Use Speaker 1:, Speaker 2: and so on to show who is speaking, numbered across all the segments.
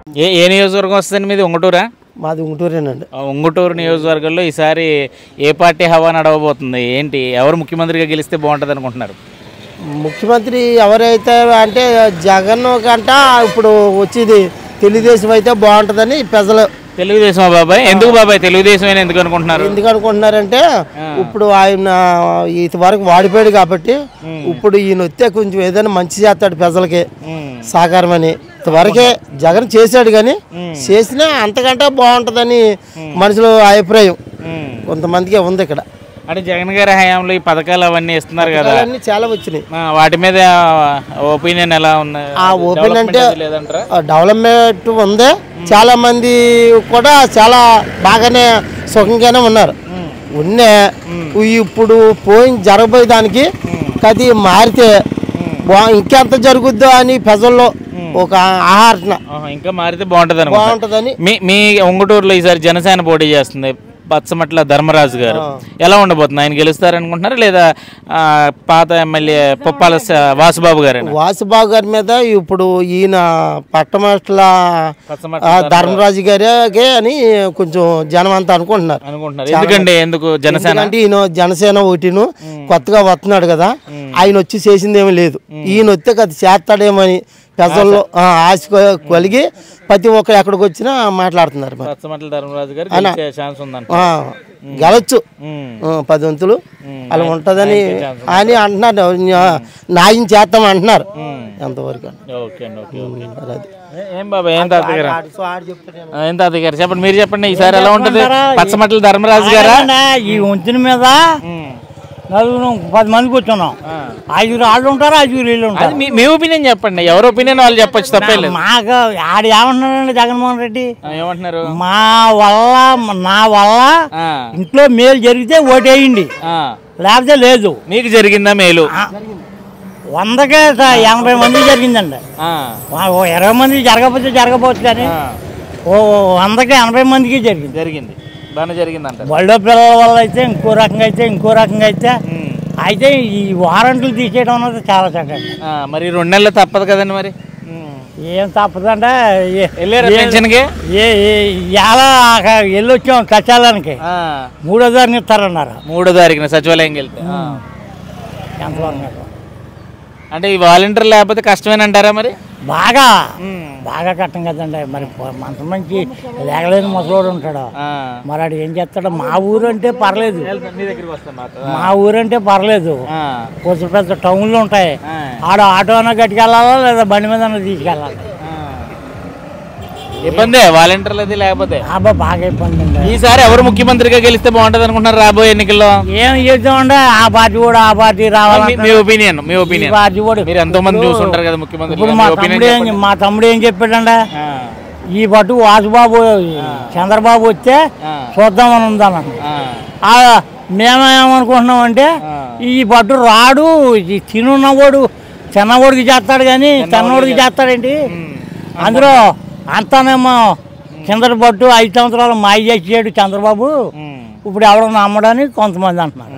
Speaker 1: ఏ నియోజకవర్గం వస్తుందండి మీది? ఉంగుటూరా?
Speaker 2: మాది ఉంగుటూరేనండి.
Speaker 1: ఉంగుటూరు నియోజకవర్గంలో ఈసారి ఏ పార్టీ హవా నడవబోతుంది? ఏంటి, ఎవరు ముఖ్యమంత్రిగా గెలిస్తే బాగుంటుంది అనుకుంటున్నారు?
Speaker 2: ముఖ్యమంత్రి ఎవరైతే అంటే జగన్ కంట ఇప్పుడు వచ్చేది తెలుగుదేశం అయితే బాగుంటుందని ప్రజలు.
Speaker 1: తెలుగుదేశం బాబాయ్? ఎందుకు బాబాయ్ తెలుగుదేశం అని ఎందుకు అనుకుంటున్నారు?
Speaker 2: ఎందుకు అనుకుంటున్నారంటే ఇప్పుడు ఆయన ఇంతవరకు వాడిపోయాడు కాబట్టి ఇప్పుడు ఈయన వస్తే కొంచెం ఏదైనా మంచి చేస్తాడు ప్రజలకి సహకారం అని. ఇంతవరకే జగన్ చేశాడు కానీ చేసినా అంతకంటే బాగుంటుందని మనుషుల అభిప్రాయం కొంతమందికి ఉంది ఇక్కడ.
Speaker 1: అంటే జగన్ గారి హయాంలో ఈ పథకాలు అవన్నీ ఇస్తున్నారు కదా,
Speaker 2: చాలా వచ్చినాయి.
Speaker 1: వాటి మీద ఒపీనియన్ ఎలా ఉన్నాయి?
Speaker 2: ఆ ఒపీనియన్ అంటే డెవలప్మెంట్ ఉంది, చాలా మంది కూడా చాలా బాగానే సుఖంగానే ఉన్నారు. ఇప్పుడు జరగబోయే దానికి కది మారితే ఇంకెంత జరుగుద్దో అని ప్రజల్లో ఒక ఆహారణ
Speaker 1: ఇంకా మారితే బాగుంటుందని. మీ ఉంగుటూరులో ఈసారి జనసేన పోటీ చేస్తుంది, పచ్చమట్ల ధర్మరాజు గారు. ఎలా ఉండబోతుంది? ఆయన గెలుస్తారనుకుంటున్నారా లేదా పాత ఎమ్మెల్యే పుప్పాల వాసుబాబు గారు?
Speaker 2: వాసుబాబు గారి మీద ఇప్పుడు ఈయన పట్టమట్ల ధర్మరాజు గారే అని కొంచెం జనం అంతా అనుకుంటున్నారు.
Speaker 1: ఎందుకండి? ఎందుకు జనసేన
Speaker 2: అంటే ఈయన జనసేన ఒకటిను కొత్తగా వస్తున్నాడు కదా, ఆయన వచ్చి చేసింది ఏమీ లేదు. ఈయన వస్తే కదా చేస్తాడేమని ప్రజల్లో ఆశ కలిగి ప్రతి ఒక్కరు ఎక్కడికి వచ్చినా మాట్లాడుతున్నారు. గెలవచ్చు 10 వంతులు అలా ఉంటుందని అని అంటున్నారు. న్యాయం చేస్తాం అంటున్నారు. ఎంతవరకు
Speaker 1: చెప్పండి, మీరు చెప్పండి ఈసారి ఎలా ఉంటుంది? పచ్చమట్ల ధర్మరాజు గారా?
Speaker 3: ఈ వంతుల మీద 10 మంది కూర్చున్నాం, 5 వాళ్ళు ఉంటారు, 5 వీళ్ళు ఉంటారు.
Speaker 1: మీ ఒపీనియన్ చెప్పండి, ఎవరి ఒపీనియన్ వాళ్ళు చెప్పచ్చు, తప్పలేదు.
Speaker 3: మాకు ఆడ ఏమంటున్నారండి జగన్మోహన్ రెడ్డి?
Speaker 1: ఏమంటున్నారు?
Speaker 3: నా వల్ల ఇంట్లో మేలు జరిగితే ఓటేయండి, లేకపోతే లేదు.
Speaker 1: మీకు జరిగిందా మేలు?
Speaker 3: 100కే 80 మందికి జరిగిందండి. 20 మందికి జరగకపోవచ్చు కానీ 100కే 80 మందికి జరిగింది.
Speaker 1: బాగా జరిగిందంట.
Speaker 3: బళ్ళో పిల్లల వల్ల అయితే ఇంకో రకంగా అయితే ఈ వారంట్లు తీసేయడం అన్నది చాలా చక్కగా.
Speaker 1: మరి 2 నెలలు తప్పదు కదండి. మరి
Speaker 3: ఏం తప్పదంటే వెళ్ళొచ్చాం కచ్చాలానికి 3వ తారీఖున ఇస్తారన్నారు.
Speaker 1: 3వ తారీఖున సచివాలయంకి వెళ్తే
Speaker 3: ఎంతవరకు
Speaker 1: అంటే ఈ వాలంటీర్ లేకపోతే కష్టమేనంటారా? మరి
Speaker 3: బాగా కట్టం కదండి. మరి మంచి లేగలేని ముసలోడు ఉంటాడు, మరి ఆడు ఏం చేస్తాడు? మా ఊరు అంటే పర్లేదు, కొంచెం పెద్ద టౌన్లు ఉంటాయి, ఆడ ఆటో అన్నా కట్టుకెళ్ళాలా లేదా బండి మీద తీసుకెళ్ళాలి.
Speaker 1: ఇబ్బందే వాలంటీర్లు అది లేకపోతే.
Speaker 3: బాగా ఇబ్బంది అండి.
Speaker 1: ఈసారి ఎవరు ముఖ్యమంత్రిగా గెలిస్తే బాగుంటది అనుకుంటున్నారు రాబోయే ఎన్నికల్లో?
Speaker 3: ఏం చేద్దామంటే ఆ పార్టీ కూడా ఆ పార్టీ రావాలి.
Speaker 1: మీ ఒపీనియన్
Speaker 3: పార్టీ కూడా
Speaker 1: మీరు ఎంతో మంది చూసుంటారు కదా ముఖ్యమంత్రి.
Speaker 3: ఇప్పుడు మా తమ్ముడు ఏం చెప్పాడంటే ఈ పట్టు వాసుబాబు చంద్రబాబు వస్తే చూద్దామని ఉందామని. మేమేమనుకుంటున్నాం అంటే ఈ పట్టు రాడు, తినున్నవాడు చిన్నవాడికి చేస్తాడు కానీ చిన్నవాడికి చేస్తాడేంటి? అందులో అంతానేమో కిందటి పట్టు 5 సంవత్సరాలు మాయ చేసాడు చంద్రబాబు, ఇప్పుడు ఎవరో నమ్మడానికి కొంతమంది అంటున్నారు.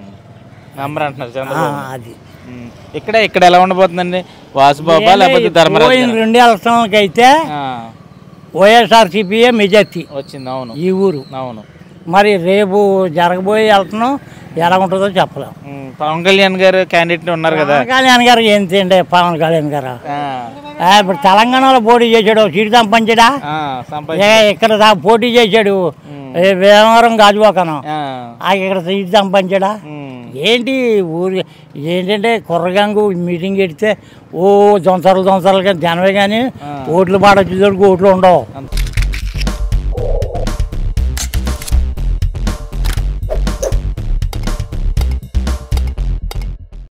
Speaker 3: అది
Speaker 1: ఇక్కడ ఎలా ఉండబోతుందండి? వాసుబాబా లేకపోతే ధర్మరాజు?
Speaker 3: 2 ఎలక్షన్లకి అయితే వైఎస్ఆర్సీపీ మెజార్టీ
Speaker 1: వచ్చింది. అవును,
Speaker 3: ఈ ఊరు.
Speaker 1: అవును.
Speaker 3: మరి రేపు జరగబోయే వెళ్తున్నాం, ఎలా ఉంటుందో చెప్పలేము.
Speaker 1: పవన్ కళ్యాణ్ గారు క్యాండిడేట్ ఉన్నారు కదా.
Speaker 3: పవన్ కళ్యాణ్ గారు ఏంటండి? పవన్ కళ్యాణ్ గారు ఇప్పుడు తెలంగాణలో పోటీ చేశాడు, సీటు సంపాదించాడా? ఇక్కడ పోటీ చేశాడు భీమవరం గాజువాకనం, ఇక్కడ సీటు సంపాదించాడా? ఏంటి ఊరి ఏంటంటే కుర్రగాంగు మీటింగ్ పెడితే జొంసర్లు జనమే కానీ ఓట్లు పాడొచ్చేసరికి ఓట్లు ఉండవు.